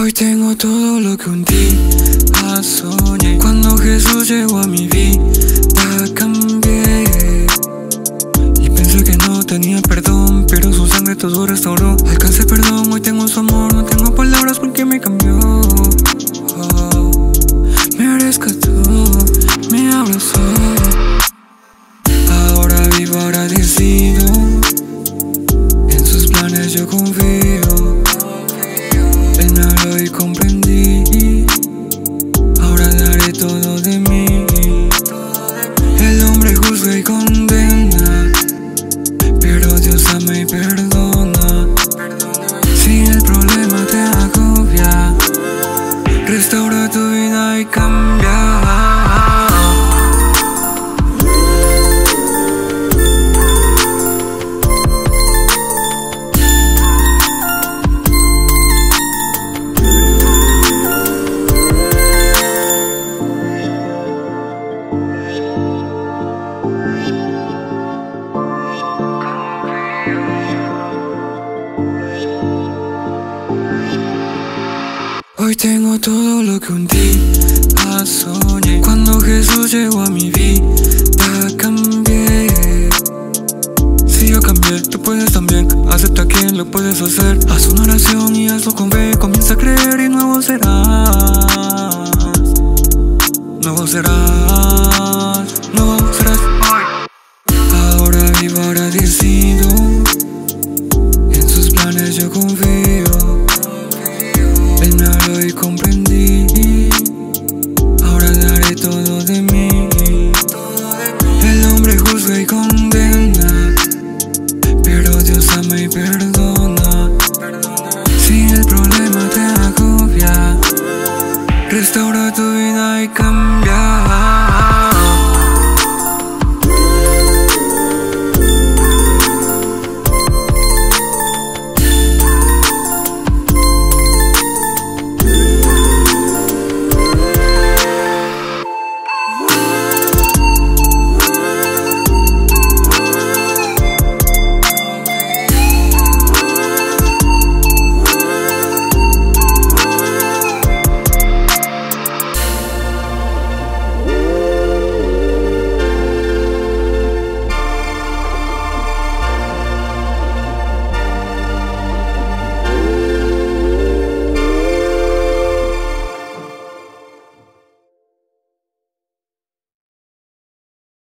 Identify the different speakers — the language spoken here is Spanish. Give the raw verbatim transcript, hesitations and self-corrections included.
Speaker 1: Hoy tengo todo lo que un día soñé. Cuando Jesús llegó a mi vida cambié, y pensé que no tenía perdón, pero su sangre todo restauró. Alcancé perdón, hoy tengo su amor. No tengo palabras porque me cambió. Oh, me rescató, me abrazó. Ahora vivo agradecido, en sus planes yo confío. En él hoy comprendí, ahora daré todo de mí. El hombre juzga y condena, pero Dios ama y perdona. Si el problema te agobia, restaura tu vida y cambia. Hoy tengo todo lo que un día soñé. Cuando Jesús llegó a mi vida cambié. Si yo cambié, tú puedes también. Acepta que lo puedes hacer. Haz una oración y hazlo con fe. Comienza a creer y nuevo serás. Nuevo serás. Nuevo serás hoy. Ahora vivo agradecido, en sus planes yo confío. En él hoy comprendí, ahora daré todo de mí. El hombre juzga y condena, pero Dios ama y perdona. Si el problema te agobia, restaura tu vida y cambia.